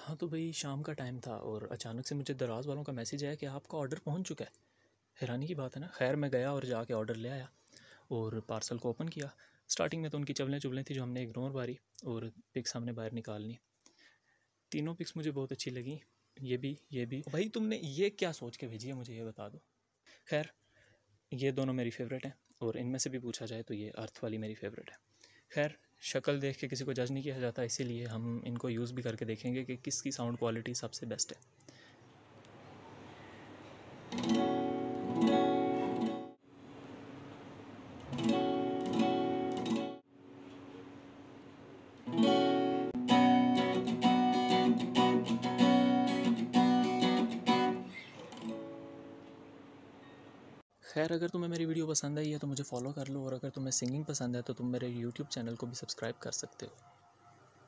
हाँ, तो भाई शाम का टाइम था और अचानक से मुझे दराज़ वालों का मैसेज आया कि आपका ऑर्डर पहुंच चुका है। हैरानी की बात है ना। खैर मैं गया और जाके ऑर्डर ले आया और पार्सल को ओपन किया। स्टार्टिंग में तो उनकी चवलें चुभलें थी जो हमने इग्नोर मारी और पिक्स हमने बाहर निकालनी। तीनों पिक्स मुझे बहुत अच्छी लगी। ये भी भाई तुमने ये क्या सोच के भेजी है मुझे ये बता दो। खैर ये दोनों मेरी फेवरेट हैं और इनमें से भी पूछा जाए तो ये अर्थ वाली मेरी फेवरेट है। खैर शक्ल देख के किसी को जज नहीं किया जाता, इसीलिए हम इनको यूज़ भी करके देखेंगे कि किसकी साउंड क्वालिटी सबसे बेस्ट है। खैर अगर तुम्हें मेरी वीडियो पसंद आई है तो मुझे फॉलो कर लो और अगर तुम्हें सिंगिंग पसंद है तो तुम मेरे यूट्यूब चैनल को भी सब्सक्राइब कर सकते हो।